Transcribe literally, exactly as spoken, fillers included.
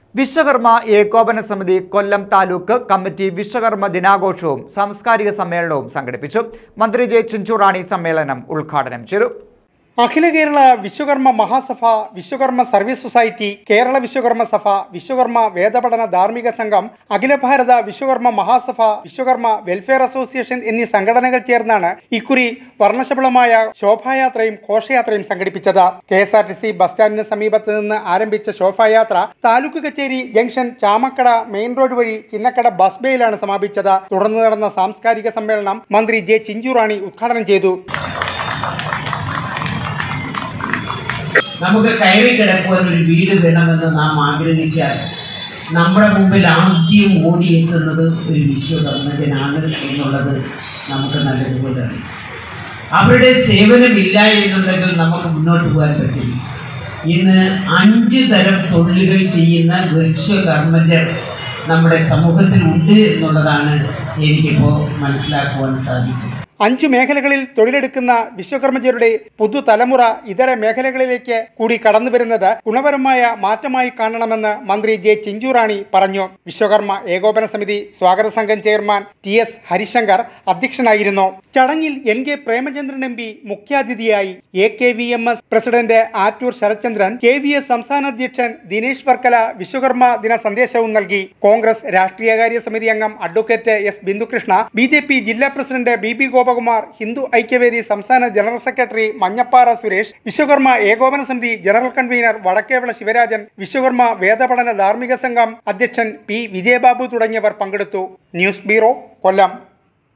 വിശ്വകർമ്മ ഏകോപന സമിതി കൊല്ലം താലൂക്ക് കമ്മിറ്റി വിശ്വകർമ്മ ദിനാഘോഷവും സാംസ്കാരിക സമ്മേളനവും സംഘടിപ്പിച്ചു. മന്ത്രി ജെ ചിഞ്ചുറാണി സമ്മേളനം ഉദ്ഘാടനം ചെയ്തു. Akhila Kerala Vishwakarma Mahasabha, Vishwakarma service society, Kerala Vishwakarma Sabha, Vishwakarma Vedapadana Dharmika Sangham, Akhila Bharatha Vishwakarma Mahasabha, Vishwakarma welfare association എന്നീ സംഘടനകൾ ചേർന്നാണ് ഇക്കുറി വർണ്ണശബളമായ ശോഭായാത്രയും ഘോഷയാത്രയും സംഘടിപ്പിച്ചത്. K S R T C bus സ്റ്റാൻഡിന് സമീപത്ത് നിന്ന് ആരംഭിച്ച ശോഭായാത്ര താലൂക്ക് കച്ചേരി ജംഗ്ഷൻ ചാമക്കട മെയിൻ റോഡ് വഴി ചിന്നക്കട ബസ് ബേയിലാണ് സമാപിച്ചത്. തുടർന്ന് നടന്ന സാംസ്കാരിക സമ്മേളനം മന്ത്രി ജെ ചിഞ്ചുറാണി ഉദ്ഘാടനം ചെയ്തു. നമുക്ക് കയറി കിടക്കുവാൻ ഒരു വീട് വേണമെന്ന് നാം ആഗ്രഹിച്ചാൽ നമ്മുടെ മുമ്പിൽ ആദ്യം ഓടിയെത്തുന്നത് ഒരു വിശ്വകർമ്മജനാണ് എന്നുള്ളത് നമുക്ക് നല്ലതുപോലെ അറിയാം. അവരുടെ സേവനമില്ല എന്നുണ്ടെങ്കിൽ നമുക്ക് മുന്നോട്ട് പോകാൻ പറ്റില്ല. ഇന്ന് അഞ്ച് തരം തൊഴിലുകൾ ചെയ്യുന്ന വിശ്വകർമ്മജർ നമ്മുടെ സമൂഹത്തിൽ ഉണ്ട് എന്നുള്ളതാണ് എനിക്കിപ്പോൾ മനസ്സിലാക്കുവാൻ സാധിച്ചത്. അഞ്ചു മേഖലകളിൽ തൊഴിലെടുക്കുന്ന വിശ്വകർമ്മജരുടെ പുതുതലമുറ ഇതര മേഖലകളിലേക്ക് കൂടി കടന്നു വരുന്നത് ഗുണപരമായ മാറ്റമായി കാണണമെന്ന് മന്ത്രി ജെ ചിഞ്ചുറാണി പറഞ്ഞു. വിശ്വകർമ്മ ഏകോപന സമിതി സ്വാഗത സംഘം ചെയർമാൻ ടി എസ് ഹരിശങ്കർ അധ്യക്ഷനായിരുന്നു. ചടങ്ങിൽ N K Premachandran M P മുഖ്യാതിഥിയായി. A K V M S president Attoor Sarathchandran, K V S സംസ്ഥാന അധ്യക്ഷൻ ദിനേശ് വർക്കല വിശ്വകർമ്മ ദിന സന്ദേശവും നൽകി. കോൺഗ്രസ് രാഷ്ട്രീയകാര്യ സമിതി അംഗം advocate S Bindhukrishna, B J P ജില്ലാ president B B Gopakumar, Hindu Aikyavedi സംസ്ഥാന ജനറൽ സെക്രട്ടറി മഞ്ഞപ്പാറ സുരേഷ്, വിശ്വകർമ്മ ഏകോപന സമിതി ജനറൽ കൺവീനർ വടക്കേവിള ശിവരാജൻ, വിശ്വകർമ്മ വേദപഠന ധാർമ്മിക സംഘം അധ്യക്ഷൻ പി വിജയബാബു തുടങ്ങിയവർ പങ്കെടുത്തു. ന്യൂസ് ബ്യൂറോ, കൊല്ലം.